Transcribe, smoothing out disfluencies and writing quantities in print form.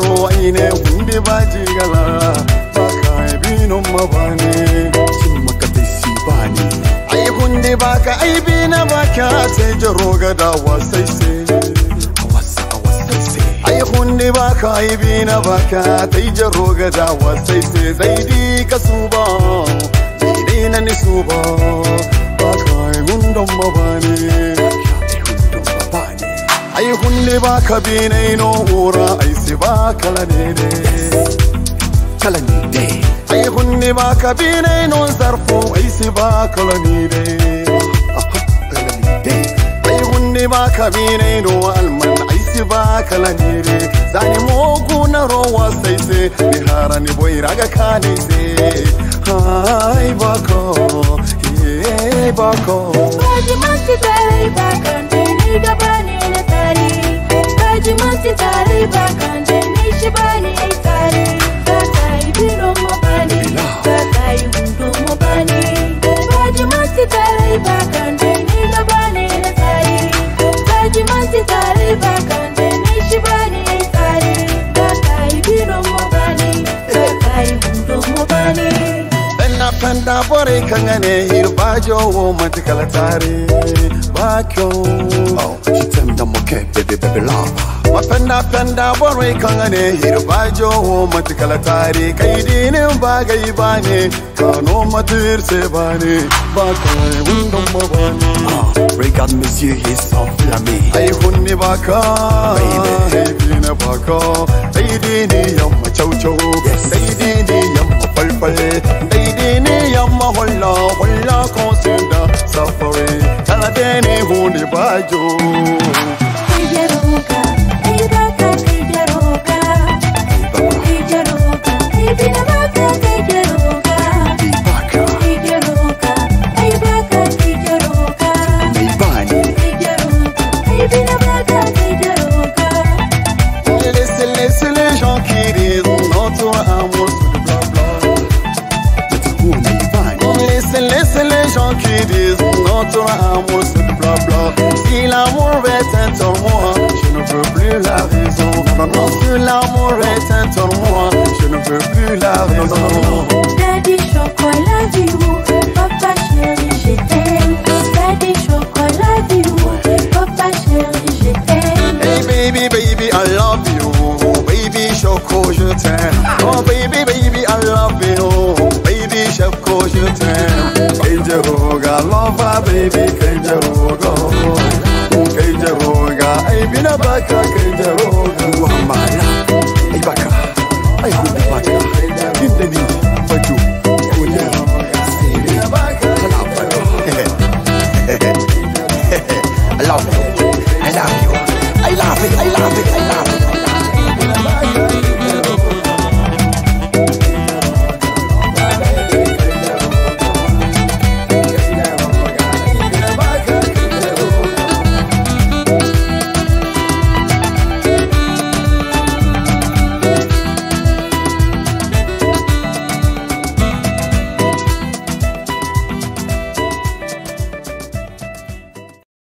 jaro aine hunde baji gala baka bino mabani cin maka dai bani ai hunde baka ai bina baka sai jaro gada wasai sai ai hunde baka ai bina baka sai jaro gada wasai sai zaidi kasuba dina ni suba baka gundon mabani ai hunde baka binai no ura ai si baka la dede kala ni de ai hunde baka binai no zarfu ai si baka la ni de ai hunde baka binai no alman ai si baka la ni de zani mogu na rowa sai se ni harani boy raga kane se ai bako bako baji masti tare bakan ni gabani na tare baji masti tare bakan ni shibani ai tare bakai bino mobani bakai hundo mobani baji masti tare bakan ni gabani na tare baji masti tare bakan ni shibani ai tare bakai bino mobani bakai hundo mobani Penda bore kangane hirbajo matikala tare bakyo oh she tell me I'm okay baby love penda bore kangane hirbajo matikala tare kai dinin bagai bane kano matir se bane bakai wundon mabani regarde monsieur il s'enflamme ay hunni baka baby na baka ay dini yamma chow chow ay dini yamma falfal dini yamma holla consider suffering tala deni hunni bajo Ijeroka ibaka ijeroka ijeroka ibina baka ijeroka ijeroka ibaka ijeroka ibani ijeroka ibina baka ijeroka laissez les gens qui disent notre amour Laissez les gens qui disent notre amour c'est bla bla. Si l'amour est un moi, je ne veux plus la raison. Non, si l'amour est un moi, je ne veux plus la raison. Daddy chocolat du papa chéri je t'aime. Daddy chocolat du papa chéri je t'aime. Hey baby I love you. Baby choco je t'aime. Oh baby I love you. Baby choco je t'aime. Kenjaroga lova baby Kenjaroga Kenjaroga ay bina baka Kenjaroga